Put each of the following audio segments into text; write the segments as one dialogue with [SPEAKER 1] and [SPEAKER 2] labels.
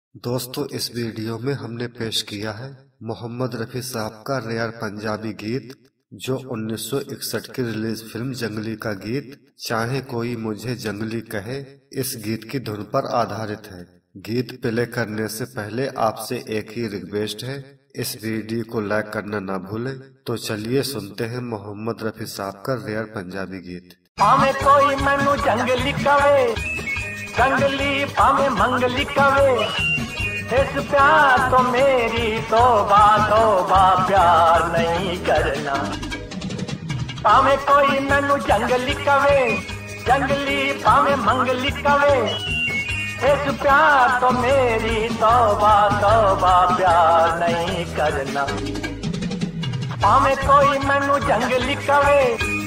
[SPEAKER 1] दोस्तों, इस वीडियो में हमने पेश किया है मोहम्मद रफी साहब का रेयर पंजाबी गीत, जो 1961 की रिलीज फिल्म जंगली का गीत चाहे कोई मुझे जंगली कहे इस गीत की धुन पर आधारित है। गीत प्ले करने से पहले आपसे एक ही रिक्वेस्ट है, इस वीडियो को लाइक करना ना भूलें। तो चलिए सुनते हैं मोहम्मद रफी साहब का रेयर पंजाबी गीत।
[SPEAKER 2] पावे कोई मैनू जंगली कवे, जंगली पावे मंगली कवे, इस प्यार तो मेरी तौबा तौबा प्यार नहीं करना। पावे कोई मैनू जंगली कवे, जंगली पावे मंगली कवे, इस प्यार तो मेरी तौबा तौबा प्यार नहीं करना। पावे कोई मैनू जंगली कवे,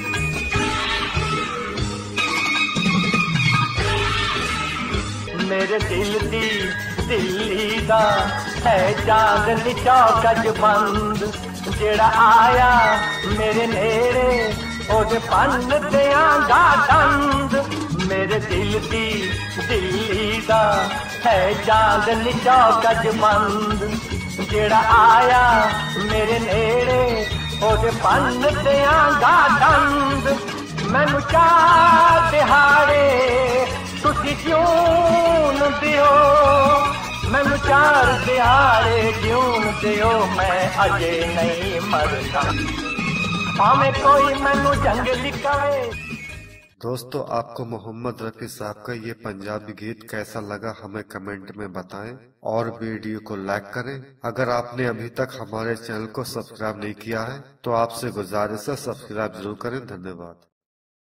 [SPEAKER 2] मेरे दिल दी दिल्ली दा है चांदनी चौकज बंद, जेड़ा आया मेरे नेड़े ओदे पन देंगा दंद। मेरे दिल दी दिल्ली दा है चांदनी चौकज बंद, जेड़ा आया मेरे नेड़े ओदे पन देंगा दंद। मैनू चार दिहाड़े तुसी क्यों दियो, मैनू चार दिहाड़े क्यों दियो, मैं अजे नहीं मरता। भावें कोई मैनू जंगली कवे।
[SPEAKER 1] दोस्तों, आपको मोहम्मद रफी साहब का ये पंजाबी गीत कैसा लगा हमें कमेंट में बताएं और वीडियो को लाइक करें। अगर आपने अभी तक हमारे चैनल को सब्सक्राइब नहीं किया है तो आपसे गुजारिश है सब्सक्राइब जरूर करें। धन्यवाद।